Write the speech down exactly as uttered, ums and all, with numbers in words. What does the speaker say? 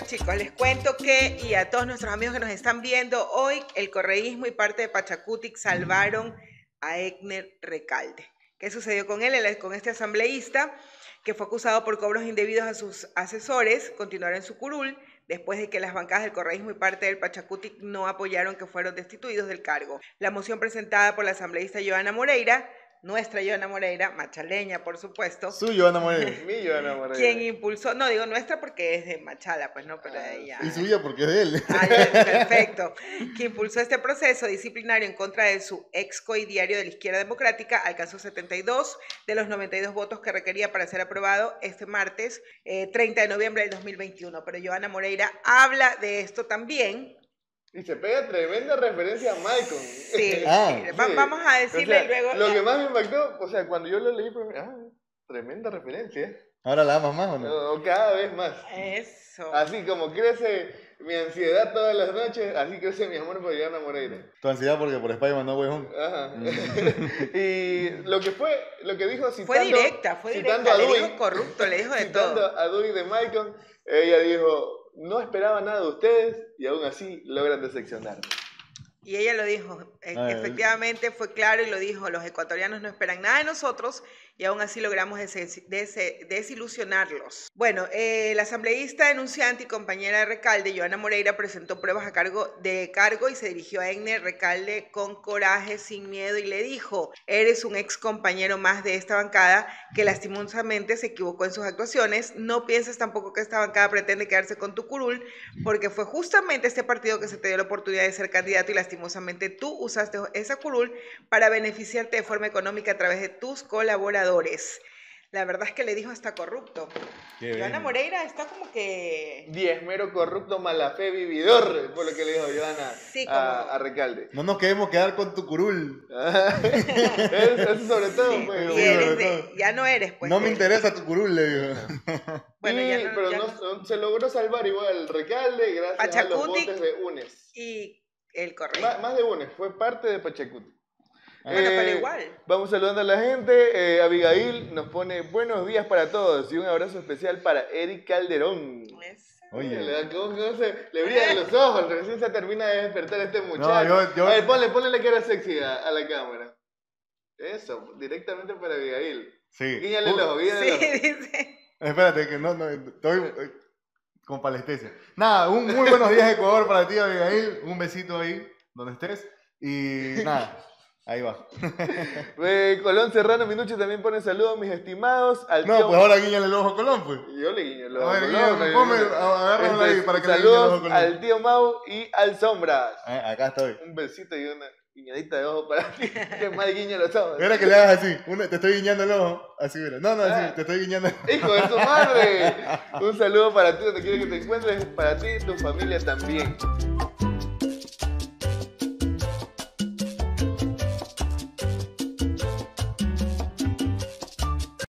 chicos, les cuento que, y a todos nuestros amigos que nos están viendo, hoy el correísmo y parte de Pachacutic salvaron a Egner Recalde. ¿Qué sucedió con él? Con este asambleísta que fue acusado por cobros indebidos a sus asesores, continuaron en su curul, después de que las bancadas del correísmo y parte del Pachacutic no apoyaron que fueron destituidos del cargo. La moción presentada por la asambleísta Joana Moreira, nuestra Joana Moreira, machaleña por supuesto. Su Joana Moreira. Mi Joana Moreira. Quien impulsó, no digo nuestra porque es de Machala, pues no, pero Ah, ella. Y suya porque es de él. Ah, perfecto. Que impulsó este proceso disciplinario en contra de su ex coidiario de la Izquierda Democrática, alcanzó setenta y dos de los noventa y dos votos que requería para ser aprobado este martes, eh, treinta de noviembre del dos mil veintiuno. Pero Joana Moreira habla de esto también. Y se pega tremenda referencia a Malcolm. Sí, Ah, sí. Va- Sí. vamos a decirle O sea, luego. Lo que más me impactó, o sea, cuando yo lo leí, pues, ah, tremenda referencia. ¿Ahora la amas más o no? O cada vez más. Eso. Así como crece mi ansiedad todas las noches, así crece mi amor por Joana Moreira. Tu ansiedad porque por Spider-Man no, huevón. Ajá. Y lo que fue, lo que dijo citando, Fue directa, fue citando directa. a Le Dewey, dijo corrupto, le dijo de citando todo. a Dewey de Malcolm, ella dijo, no esperaba nada de ustedes y aún así logran decepcionarme. Y ella lo dijo, e- Ah, efectivamente fue claro y lo dijo, los ecuatorianos no esperan nada de nosotros y aún así logramos des- des- desilusionarlos. Bueno, eh, la asambleísta denunciante y compañera de Recalde, Joana Moreira, presentó pruebas a cargo de cargo y se dirigió a Egner Recalde con coraje, sin miedo, y le dijo, eres un ex compañero más de esta bancada que lastimosamente se equivocó en sus actuaciones, no pienses tampoco que esta bancada pretende quedarse con tu curul, porque fue justamente este partido que se te dio la oportunidad de ser candidato y lastimosamente tú usaste esa curul para beneficiarte de forma económica a través de tus colaboradores. La verdad es que le dijo hasta corrupto. Qué Joana bien. Moreira está como que... Diezmero, corrupto, mala fe, vividor, por lo que le dijo Joana Sí, como- a, a Recalde. No nos queremos quedar con tu curul. Eso, eso sobre todo, Sí, pues. y sí, eres sobre de- todo. ya no eres, pues. No me de- interesa tu curul, le digo. Bueno, Y- ya no, pero ya no, no- no- se logró salvar igual Recalde gracias a los Pachacutic. votos de UNES. Y el correo. Más, más de UNES, fue parte de Pachacuti. Bueno, pero igual. Vamos saludando a la gente. Eh, Abigail nos pone buenos días para todos y un abrazo especial para Eric Calderón. Es- Oye. Le, da- ¿cómo- cómo se- le brillan los ojos, recién se termina de despertar este muchacho. yo- yo- A ver, ponle, ponle la cara sexy a, a la cámara. Eso, directamente para Abigail. Sí. Guíñale el Uh, ojo, guíñale el Sí, ojo. dice. Espérate, que no, no, estoy eh, con palestesia. Nada, un muy buenos días Ecuador para ti, Abigail. Un besito ahí, donde estés. Y nada, ahí va. Eh, Colón Serrano Minuche también pone saludos, mis estimados. Al No, tío- pues ahora guiñale el ojo a Colón, pues. Yo le guiño el ojo A ver, a guiña, Colón, ponme, eh, agárralo ahí para que le guiñe el ojo a saludos Colón. al tío Mau y al Sombras. Eh, acá estoy. Un besito y una guiñadita de ojo para ti. Que mal guiño los ojos. Mira que le hagas así. Una- te estoy guiñando el ojo. Así, mira. No, no, así. Ah. Te estoy guiñando. ¡Hijo de su madre! Un saludo para ti donde quiera que te encuentres, para ti y tu familia también.